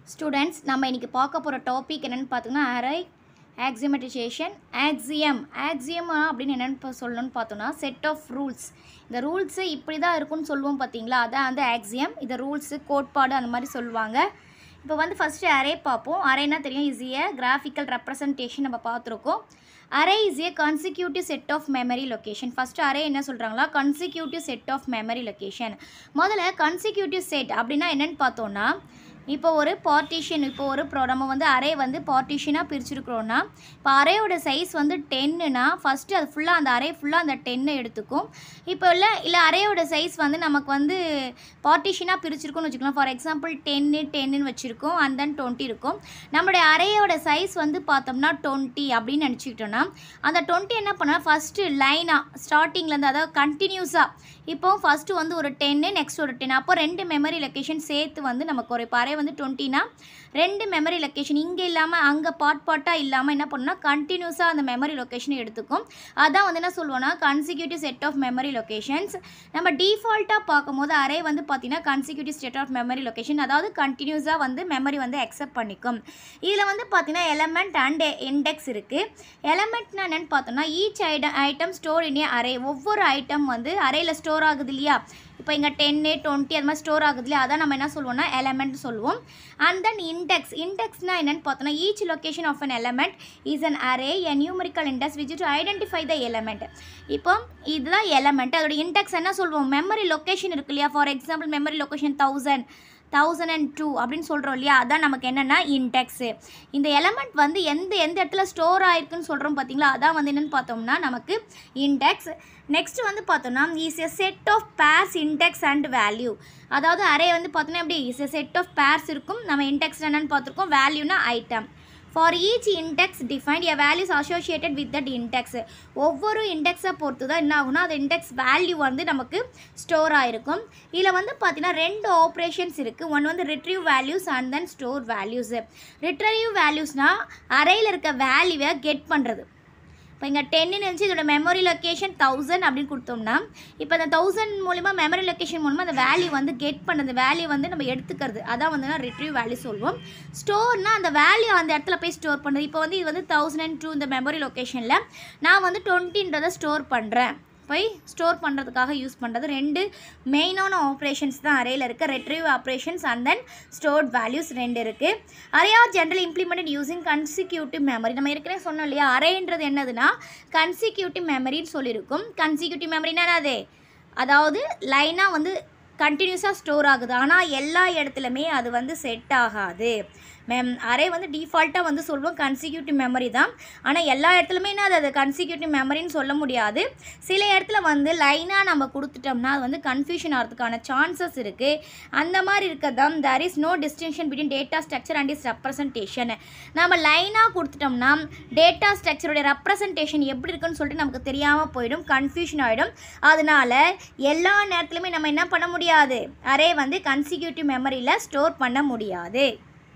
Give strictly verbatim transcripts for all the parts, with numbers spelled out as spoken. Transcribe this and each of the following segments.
Students, நம்ம இன்னைக்கு பார்க்க போற டாபிக் என்னன்னு பார்த்தீங்கன்னா array axiomatization axiom axiom அப்படினு என்னன்னு சொல்லணும்னு பார்த்தோம்னா set of rules இந்த ரூல்ஸ் இப்படி தான் இருக்கும்னு சொல்லுவோம் பாத்தீங்களா அதான் அந்த axiom இந்த ரூல்ஸ் கோட்பாடு அந்த மாதிரி சொல்வாங்க இப்போ வந்து ஃபர்ஸ்ட் array பாப்போம் arrayனா தெரியும் is a graphical representation நம்ம பார்த்திருக்கோம் array is a consecutive set of memory location first array என்ன சொல்றாங்களா consecutive set of memory location முதல்ல consecutive set அப்படினா என்னன்னு பார்த்தோம்னா இப்போ ஒரு பார்ட்டிஷன் இப்போ ஒரு நம்ம வந்து அரே வந்து பார்ட்டிஷனாக பிரிச்சிருக்கிறோம்னா இப்போ அரேயோட சைஸ் வந்து டென்னுனா ஃபஸ்ட்டு அது ஃபுல்லாக அந்த அரே ஃபுல்லாக அந்த டென்னை எடுத்துக்கும் இப்போ இல்லை இல்லை அரேயோட சைஸ் வந்து நமக்கு வந்து பார்ட்டிஷனாக பிரிச்சிருக்கோம்னு வச்சுக்கலாம் ஃபார் எக்ஸாம்பிள் டென்னு டென்னு வச்சுருக்கோம் அண்ட் தென் டுவெண்ட்டி இருக்கும் நம்மளுடைய அரேயோட சைஸ் வந்து பார்த்தோம்னா டுவெண்ட்டி அப்படின்னு நினச்சிக்கிட்டோன்னா அந்த டுவெண்ட்டி என்ன பண்ணால் ஃபஸ்ட்டு லைனாக ஸ்டார்டிங்லேருந்து அதாவது கண்டினியூஸாக இப்போ ஃபஸ்ட்டு வந்து ஒரு டென்னு நெக்ஸ்ட் ஒரு டென் அப்போ ரெண்டு மெமரி லொக்கேஷன் சேர்த்து வந்து நமக்கு ஒரு அரே வந்து டுவெண்ட்டினா ரெண்டு மெமரி லொக்கேஷன் இங்கே இல்லாமல் அங்கே பார்ட் பார்ட்டாக இல்லாமல் என்ன பண்ணணும்னா கண்டினியூஸாக அந்த மெமரி லொக்கேஷனை எடுத்துக்கும் அதான் வந்து என்ன சொல்லுவோம்னா consecutive set of memory locations நம்ம டிஃபால்ட்டாக பார்க்கும்போது அரே வந்து பார்த்தீங்கன்னா consecutive set of memory location அதாவது கண்டினியூஸாக வந்து மெமரி வந்து அக்செப்ட் பண்ணிக்கும் இதில் வந்து பார்த்தீங்கன்னா எலமெண்ட் அண்ட் இண்டெக்ஸ் இருக்குது எலமெண்ட்னா என்னென்னு பார்த்தோம்னா each item item store in a array ஒவ்வொரு ஐட்டம் வந்து அரேயில் ஸ்டோர் ஆகுது இல்லையா இப்போ இங்கே டென்னு டுவெண்ட்டி அது மாதிரி ஸ்டோர் ஆகுது இல்லையா அதான் நம்ம என்ன சொல்லுவோம்னா எலமெண்ட் சொல்லுவோம் அண்ட் தென் இண்டெக்ஸ் இண்டெக்ஸ்னால் என்னென்னு பார்த்தோம்னா each location of an element is an array a numerical index which to identify the element இப்போ இதுதான் எலமெண்ட் அதோட இண்டெக்ஸ் என்ன சொல்லுவோம் மெமரி லொக்கேஷன் இருக்கு இல்லையா for example memory location thousand thousand and two அப்படின்னு சொல்கிறோம் இல்லையா அதான் நமக்கு என்னென்னா இண்டெக்ஸு இந்த எலமெண்ட் வந்து எந்த எந்த இடத்துல ஸ்டோர் ஆகிருக்குன்னு சொல்கிறோம் பார்த்தீங்களா அதான் வந்து என்னென்னு பார்த்தோம்னா நமக்கு இண்டெக்ஸ் நெக்ஸ்ட் வந்து பார்த்தோம்னா is a set of pairs index and value அதாவது அரே வந்து பார்த்தோன்னா எப்படி is a set of pairs இருக்கும் நம்ம இண்டெக்ஸ் என்னென்னு பார்த்துருக்கோம் வேல்யூனா item for each index defined a values associated with that index ஒவ்வொரு இண்டெக்ஸை பொறுத்து தான் என்ன ஆகுனா அது இண்டெக்ஸ் வேல்யூ வந்து நமக்கு ஸ்டோர் ஆகிருக்கும் இதில் வந்து பார்த்தீங்கன்னா ரெண்டு ஆப்ரேஷன்ஸ் இருக்குது ஒன்று வந்து retrieve values and then store values retrieve வேல்யூஸ்னால் அரேயில் இருக்க வேல்யூவை கெட் பண்ணுறது இப்போ இங்கே டென்னு நினச்சி இதோட மெமரி லொக்கேஷன் தௌசண்ட் அப்படின்னு கொடுத்தோம்னா இப்போ அந்த தௌசண்ட் மூலிமா மெமரி லொக்கேஷன் மூலமாக அந்த வேல்யூ வந்து கெட் பண்ணுறது வேல்யூ வந்து நம்ம எடுத்துக்கிறது அதான் வந்து நான் ரிட்ரீவ் வேல்யூ சொல்லுவோம் ஸ்டோர்னால் அந்த வேல்யூ அந்த இடத்துல போய் ஸ்டோர் பண்ணுறது இப்போ வந்து இது வந்து தௌசண்ட் அண்ட் டூ இந்த மெமரி லொக்கேஷனில் நான் வந்து டுவெண்ட்டின்றதை ஸ்டோர் பண்ணுறேன் போய் ஸ்டோர் பண்ணுறதுக்காக யூஸ் பண்ணுறது ரெண்டு மெயினான ஆப்ரேஷன்ஸ் தான் அரேயில் இருக்குது retrieve operations and then stored values ரெண்டு இருக்குது array are general implemented using consecutive memory நம்ம ஏற்கனவே சொன்னோம் இல்லையா அரேன்றது என்னதுன்னா கன்சிக்யூட்டிவ் மெமரின்னு சொல்லியிருக்கும் கன்சிக்யூட்டிவ் மெமரினா என்னது அதாவது லைனாக வந்து கண்டினியூஸாக ஸ்டோர் ஆகுது ஆனால் எல்லா இடத்துலையுமே அது வந்து செட் ஆகாது மேம் அரே வந்து டிஃபால்ட்டாக வந்து சொல்லுவோம் கன்சிக்யூட்டிவ் மெமரி தான் ஆனால் எல்லா இடத்துலையுமே என்ன அது அது கன்சிக்யூட்டிவ் மெமரின்னு சொல்ல முடியாது சில இடத்துல வந்து லைனாக நம்ம கொடுத்துட்டோம்னா அது வந்து கன்ஃபியூஷன் ஆகிறதுக்கான சான்சஸ் இருக்குது அந்த மாதிரி இருக்கிறதான் there is no distinction between data structure and is representation நம்ம லைனாக கொடுத்துட்டோம்னா டேட்டா ஸ்ட்ரக்சருடைய ரெப்ரசன்டேஷன் எப்படி இருக்குன்னு சொல்லிட்டு நமக்கு தெரியாமல் போயிடும் கன்ஃபியூஷன் ஆகிடும் அதனால் எல்லா நேரத்துலையுமே நம்ம என்ன பண்ண முடியாது அரே வந்து கன்சிக்யூட்டிவ் மெமரியில் ஸ்டோர் பண்ண முடியாது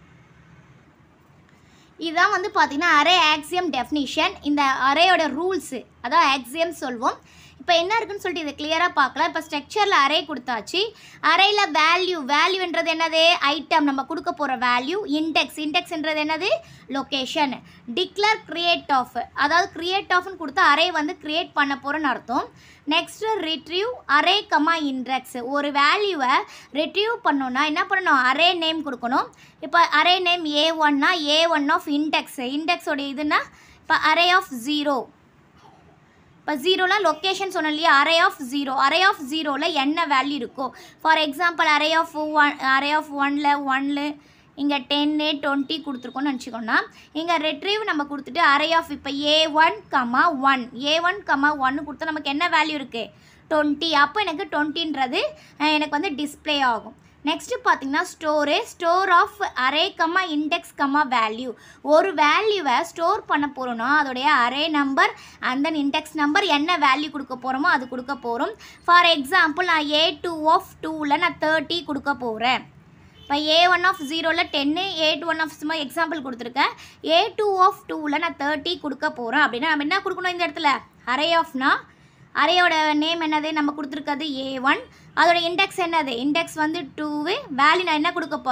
இதுதான் வந்து பார்த்தீங்கன்னா அரே ஆக்சியம் டெஃபினிஷன் இந்த அரேயோட ரூல்ஸு அதான் ஆக்சியம் சொல்வோம் இப்போ என்ன இருக்குன்னு சொல்லிட்டு இதை கிளியராக பார்க்கலாம் இப்போ ஸ்ட்ரக்சரில் அரே கொடுத்தாச்சு அரேயில் வேல்யூ வேல்யூன்றது என்னது ஐட்டம் நம்ம கொடுக்க போகிற வேல்யூ இண்டெக்ஸ் இண்டெக்ஸ்ன்றது என்னது லொக்கேஷன் டிக்ளேர் கிரியேட் ஆஃப் அதாவது கிரியேட் ஆஃப்னு கொடுத்தா அரே வந்து கிரியேட் பண்ண போகிறோன்னு அர்த்தம் next retrieve array comma index ஒரு வேல்யூவை ரிட்ரீவ் பண்ணோன்னா என்ன பண்ணணும் அரே நேம் கொடுக்கணும் இப்போ அரே நேம் ஏ ஒன்னா ஏ ஒன் ஆஃப் இண்டெக்ஸ் இண்டெக்ஸோட இதுனா இப்போ அரே ஆஃப் ஜீரோ இப்போ ஜீரோலாம் லொக்கேஷன் சொன்னோம் இல்லையா array of zero array of ஜீரோவில் என்ன வேல்யூ இருக்கோ for example array of one array of ஒனில் ஒன்ல இங்கே டென்னு டுவெண்ட்டி கொடுத்துருக்கோன்னு நினச்சிக்கோன்னா இங்கே ரெட்ரீவ் நம்ம கொடுத்துட்டு அரே ஆஃப் இப்போ A one comma one A one comma ஒன்று கொடுத்தா நமக்கு என்ன வேல்யூ இருக்குது டுவெண்ட்டி அப்போ எனக்கு டுவெண்ட்டின்றது எனக்கு வந்து டிஸ்பிளே ஆகும் நெக்ஸ்ட்டு பார்த்தீங்கன்னா store store of array comma index comma value ஒரு வேல்யூவை ஸ்டோர் பண்ண போகிறோன்னா அதோடைய array number and then index number என்ன வேல்யூ கொடுக்க போகிறோமோ அது கொடுக்க போகிறோம் ஃபார் எக்ஸாம்பிள் நான் ஏ டூ ஆஃப் டூவில் நான் தேர்ட்டி கொடுக்க போகிறேன் இப்போ ஏ ஒன் ஆஃப் ஜீரோவில் டென்னு ஏ டூ ஒன் ஆஃப் சும்மா எக்ஸாம்பிள் கொடுத்துருக்கேன் ஏ டூ ஆஃப் டூவில் நான் தேர்ட்டி கொடுக்க போகிறேன் அப்படின்னா நம்ம என்ன கொடுக்கணும் இந்த இடத்துல அரே ஆஃப்னா அரேயோட நேம் என்னது நம்ம கொடுத்துருக்கிறது ஏ ஒன் அதோட இண்டெக்ஸ் என்னது இண்டெக்ஸ் வந்து டூ வேல்யூ நான் என்ன கொடுக்க போகிறேன்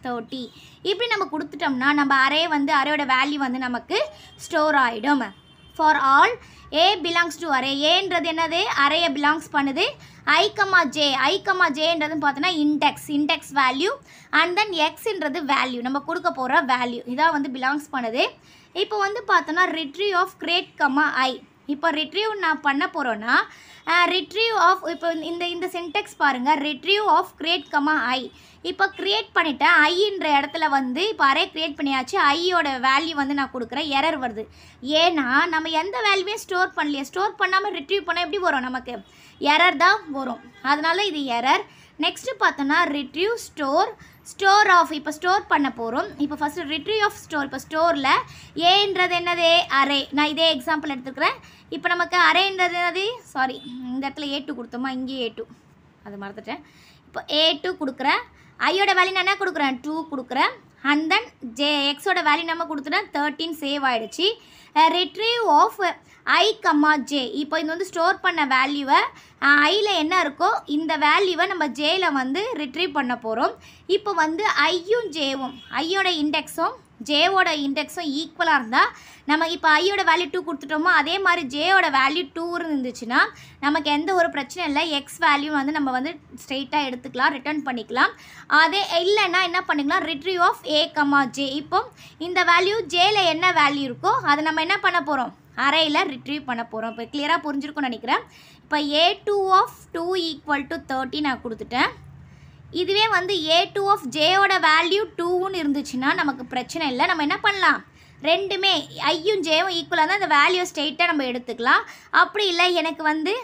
தேர்ட்டி இப்படி நம்ம கொடுத்துட்டோம்னா நம்ம அரே வந்து அரேயோட வேல்யூ வந்து நமக்கு ஸ்டோர் ஆகிடும். For all A belongs to array, ஏன்றது என்னது அரேயை பிலாங்ஸ் பண்ணுது. I comma J, I comma ஜேன்றதுன்னு பார்த்தோன்னா index index value and then எக்ஸ்ன்றது வேல்யூ நம்ம கொடுக்க போகிற வேல்யூ இதான் வந்து பிலாங்ஸ் பண்ணுது. இப்போ வந்து பார்த்தோன்னா retrieve of create comma I, இப்போ ரிட்ரீவ் நான் பண்ண போகிறோன்னா ரிட்ரீவ் ஆஃப் இப்போ இந்த இந்த சின்டெக்ஸ் பாருங்கள், retrieve of create comma I. இப்போ க்ரியேட் பண்ணிவிட்டேன் ஐன்ற இடத்துல வந்து இப்போ அரே க்ரியேட் பண்ணியாச்சு, ஐயோட வேல்யூ வந்து நான் கொடுக்குறேன், எரர் வருது. ஏன்னா நம்ம எந்த வேல்யூவே ஸ்டோர் பண்ணலையே, ஸ்டோர் பண்ணாமல் ரிட்ரீவ் பண்ணால் எப்படி வரும், நமக்கு எரர் தான் வரும். அதனால் இது error. Next retrieve store store ஸ்டோர் ஆஃப், இப்போ ஸ்டோர் பண்ண போகிறோம். இப்போ ஃபஸ்ட்டு ரிட்ரீவ் ஆஃப் ஸ்டோர், இப்போ ஸ்டோரில் ஏன்றது என்னது அரே, நான் இதே எக்ஸாம்பிள் எடுத்துக்கிறேன். இப்போ நமக்கு அரேன்றது என்னது, சாரி இந்த இடத்துல ஏ டூ கொடுத்தோமா, இங்கே ஏ டூ அது மறந்துட்டேன். இப்போ ஏ டூ கொடுக்குறேன், ஐயோட வேல்யூ நான் என்ன கொடுக்குறேன் டூ கொடுக்குறேன், அண்ட் தென் ஜே எக்ஸோட வேல்யூ நம்ம கொடுத்துட்டேன் தேர்ட்டின் சேவ் ஆகிடுச்சு. Retrieve of I comma J, இப்போ இது வந்து ஸ்டோர் பண்ண வேல்யூவை ஐயில் என்ன இருக்கோ இந்த வேல்யூவை நம்ம ஜேயில் வந்து ரிட்ரீவ் பண்ண போகிறோம். இப்போ வந்து ஐயும் ஜேவும், ஐயோட இண்டெக்ஸும் ஜேவோட இண்டெக்ஸும் ஈக்குவலாக இருந்தால் நம்ம இப்போ ஐயோட வேல்யூ டூ கொடுத்துட்டோமோ அதே மாதிரி ஜேயோட வேல்யூ டூ இருந்துச்சுன்னா நமக்கு எந்த ஒரு பிரச்சனை இல்லை, எக்ஸ் வேல்யூ வந்து நம்ம வந்து ஸ்ட்ரெயிட்டாக எடுத்துக்கலாம், ரிட்டர்ன் பண்ணிக்கலாம். அதே இல்லைன்னா என்ன பண்ணிக்கலாம், retrieve of A comma J. இப்போ இந்த வேல்யூ ஜேயில் என்ன வேல்யூ இருக்கோ அதை நம்ம என்ன பண்ண போகிறோம், அரேயில் ரிட்ரீவ் பண்ண போகிறோம். இப்போ கிளியராக புரிஞ்சிருக்கும்னு நினைக்கிறேன். இப்போ A two of two equal to thirty நான் கொடுத்துட்டேன். இதுவே வந்து ஏ டூ ஆஃப் ஜேயோட வேல்யூ டூன்னு இருந்துச்சுன்னா நமக்கு பிரச்சனை இல்லை, நம்ம என்ன பண்ணலாம், ரெண்டுமே ஐயும் ஜேவும் ஈக்குவலாக தான் அந்த வேல்யூ ஸ்ட்ரெயிட்டாக நம்ம எடுத்துக்கலாம். அப்படி இல்லை எனக்கு வந்து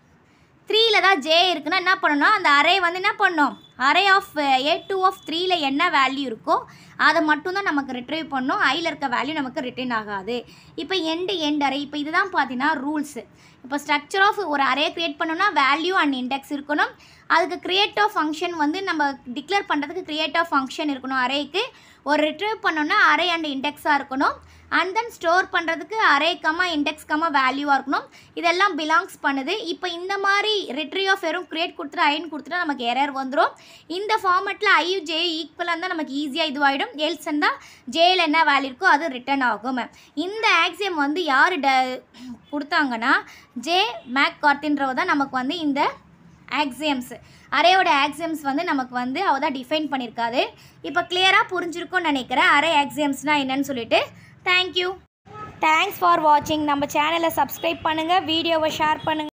த்ரீயில் தான் ஜே இருக்குன்னா என்ன பண்ணணும், அந்த அரே வந்து என்ன பண்ணணும், array of A two of த்ரீயில் என்ன வேல்யூ இருக்கோ அதை மட்டும்தான் நமக்கு ரிட்ரீவ் பண்ணணும், ஐயில் இருக்க வேல்யூ நமக்கு ரிட்டர்ன் ஆகாது. இப்போ எண்டு எண்ட் அரே, இப்போ இதுதான் பார்த்தீங்கன்னா ரூல்ஸு. இப்போ ஸ்ட்ரக்சர் ஆஃப் ஒரு அரே க்ரியேட் பண்ணணும்னா வேல்யூ அண்ட் இண்டெக்ஸ் இருக்கணும். அதுக்கு க்ரியேட்டிவ் ஃபங்க்ஷன் வந்து நம்ம டிக்ளேர் பண்ணுறதுக்கு க்ரியேட்டிவ் ஃபங்க்ஷன் இருக்கணும். அரேக்கு ஒரு ரிட்ரீவ் பண்ணோன்னா அரே அண்ட் இண்டெக்ஸாக இருக்கணும். அண்ட் தென் ஸ்டோர் பண்ணுறதுக்கு அரே கமா இண்டெக்ஸ் கமா வேல்யூவாக இருக்கணும். இதெல்லாம் பிலாங்ஸ் பண்ணுது. இப்போ இந்த மாதிரி ரிட்ரீவ் ஆஃப் வெறும் க்ரியேட் கொடுத்துட்டு ஐன்னு கொடுத்துட்டா நமக்கு எரர் வந்துடும். இந்த ஃபார்மெட்டில் ஐயு ஜே ஈக்குவலாக இருந்தால் நமக்கு ஈஸியாக இதுவாகிடும். எல்ஸ் இருந்தால் ஜேயில் என்ன வேல்யூ இருக்கோ அது ரிட்டர்ன் ஆகும். இந்த ஆக்சியம் வந்து யார் ட கொடுத்தாங்கன்னா ஜே மேக் கார்த்தின்றவ தான் நமக்கு வந்து இந்த ஆக்சியம்ஸ் அரேயோட ஆக்சியம்ஸ் வந்து நமக்கு வந்து அவ தான் டிஃபைன் பண்ணியிருக்காது. இப்போ கிளியராக புரிஞ்சிருக்கும்னு நினைக்கிறேன் அரே ஆக்சியம்ஸ்னால் என்னன்னு சொல்லிட்டு. தேங்க்யூ, தேங்க்ஸ் ஃபார் வாட்சிங். நம்ம சேனலை சப்ஸ்கிரைப் பண்ணுங்கள், வீடியோவை ஷேர் பண்ணுங்கள்.